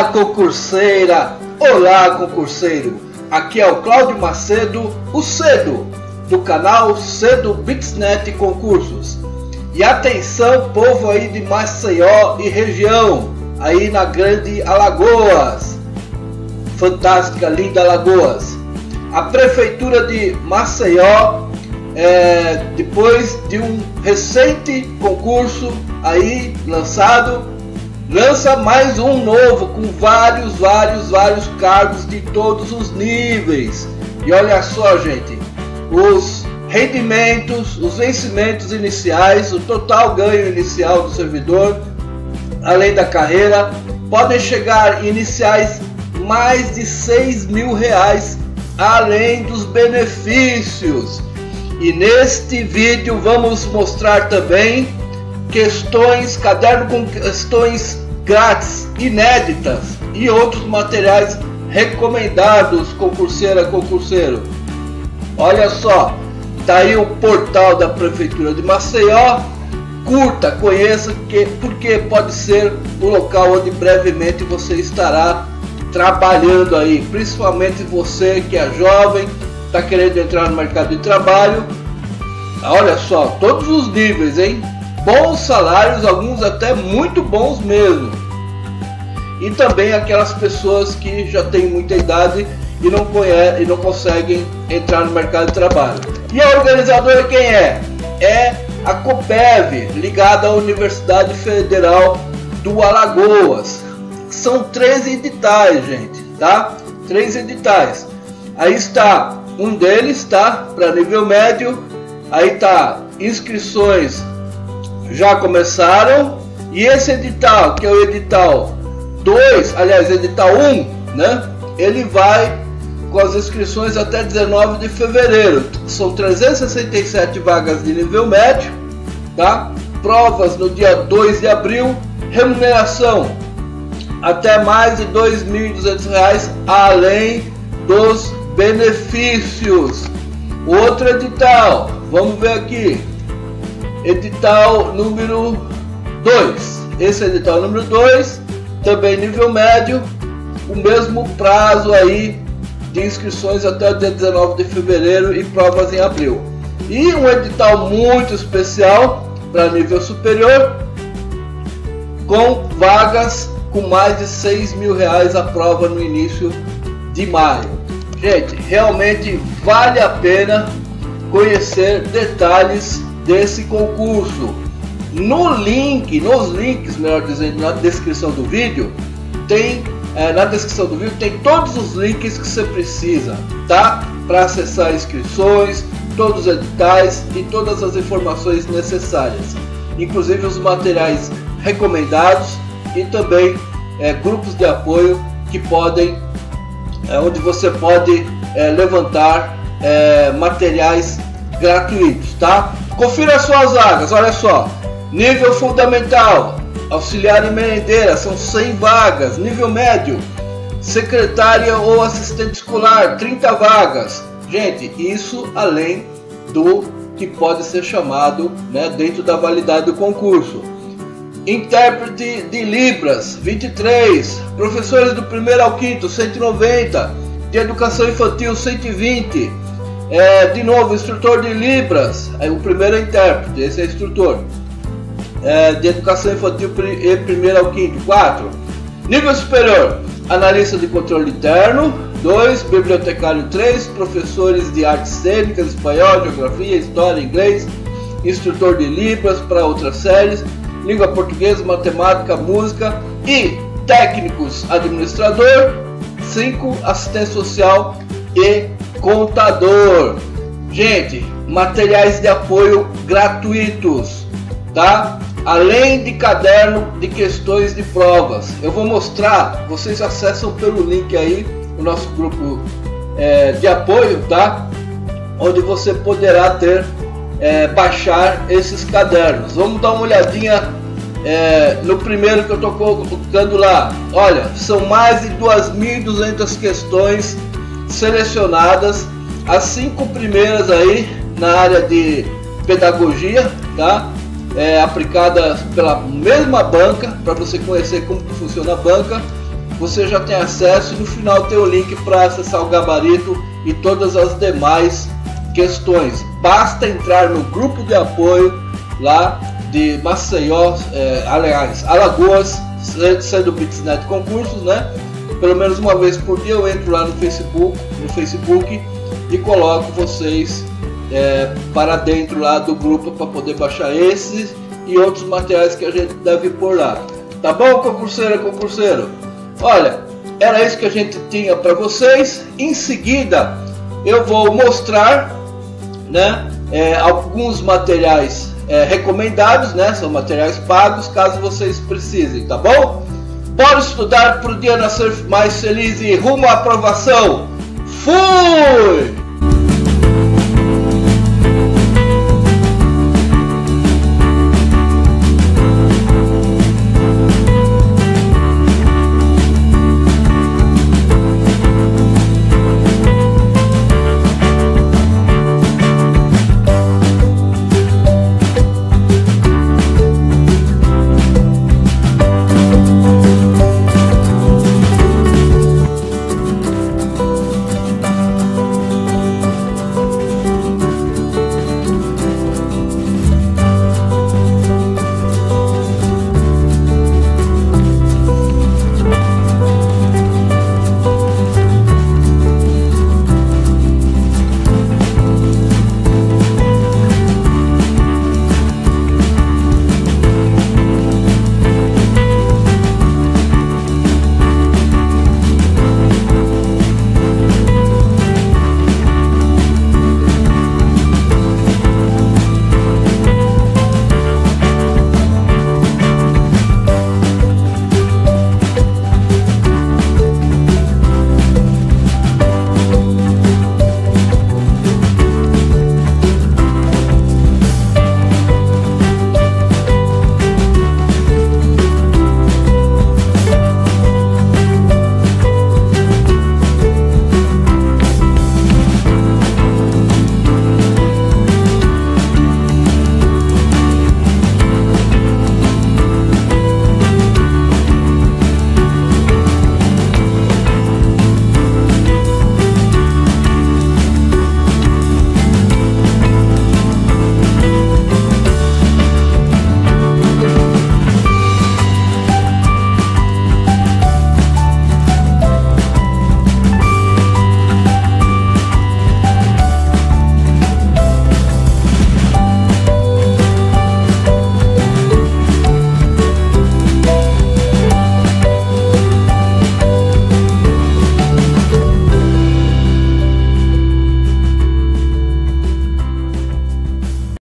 concurseira! Olá, concurseiro! Aqui é o Cláudio Macedo, o Cedo, do canal Cedo Bitsnet Concursos. E atenção, povo aí de Maceió e região, aí na Grande Alagoas, fantástica, linda Alagoas. A Prefeitura de Maceió, depois de um recente concurso aí lançado, lança mais um novo com vários cargos de todos os níveis. E olha só, gente, os rendimentos, os vencimentos iniciais, o total ganho inicial do servidor, além da carreira, podem chegar iniciais mais de R$6.000, além dos benefícios. E neste vídeo vamos mostrar também caderno com questões grátis, inéditas e outros materiais recomendados, concurseira, concurseiro. Olha só, tá aí o portal da Prefeitura de Maceió. Curta, conheça, porque pode ser o local onde brevemente você estará trabalhando aí, principalmente você que é jovem, está querendo entrar no mercado de trabalho. Olha só, todos os níveis, hein? Bons salários, alguns até muito bons mesmo. E também aquelas pessoas que já têm muita idade e não conseguem entrar no mercado de trabalho. E a organizadora quem é? É a Coppev, ligada à Universidade Federal do Alagoas. São 3 editais, gente, tá? 3 editais. Aí está um deles, tá? Para nível médio. Aí tá, inscrições já começaram. E esse edital, que é o edital 2, aliás, edital 1, né? Ele vai com as inscrições até 19 de fevereiro. São 367 vagas de nível médio, tá? Provas no dia 2 de abril. Remuneração até mais de R$2.200, além dos benefícios. Outro edital, vamos ver aqui, edital número 2. Esse é edital número 2, também nível médio, o mesmo prazo aí de inscrições até o dia 19 de fevereiro e provas em abril. E um edital muito especial para nível superior, com vagas com mais de R$6.000 a prova no início de maio. Gente, realmente vale a pena conhecer detalhes desse concurso. Nos links, melhor dizendo, na descrição do vídeo, tem todos os links que você precisa, tá? Para acessar inscrições, todos os editais e todas as informações necessárias, inclusive os materiais recomendados e também grupos de apoio que podem, onde você pode levantar materiais gratuitos, tá? Confira as suas vagas, olha só. Nível fundamental, auxiliar e merendeira, são 100 vagas. Nível médio, secretária ou assistente escolar, 30 vagas. Gente, isso além do que pode ser chamado, né, dentro da validade do concurso. Intérprete de Libras, 23. Professores do 1º ao 5º, 190. De educação infantil, 120. De novo, instrutor de Libras, o primeiro é intérprete, esse é instrutor. De educação infantil e 1º ao 5º, 4. Nível superior, analista de controle interno, 2. Bibliotecário, 3. Professores de artes cênicas, espanhol, geografia, história, inglês. Instrutor de Libras para outras séries, língua portuguesa, matemática, música e técnicos administrador, 5. Assistente social e contador. Gente, materiais de apoio gratuitos, tá? Além de caderno de questões de provas. Eu vou mostrar, vocês acessam pelo link aí o nosso grupo de apoio, tá? Onde você poderá baixar esses cadernos. Vamos dar uma olhadinha no primeiro que eu estou colocando lá. Olha, são mais de 2.200 questões selecionadas, as 5 primeiras aí na área de pedagogia, tá? Aplicadas pela mesma banca, para você conhecer como que funciona a banca. você já tem acesso, e no final tem o link para acessar o gabarito e todas as demais questões. Basta entrar no grupo de apoio lá de Maceió, aliás, Alagoas, sendo BitsNet Concursos, né? Pelo menos uma vez por dia eu entro lá no Facebook e coloco vocês para dentro lá do grupo para poder baixar esses e outros materiais que a gente deve pôr lá. Tá bom, concurseira, concurseiro? Olha, era isso que a gente tinha para vocês. Em seguida eu vou mostrar, né, alguns materiais recomendados, né, são materiais pagos caso vocês precisem, tá bom? Bora estudar para o dia nascer mais feliz e rumo à aprovação. Fui!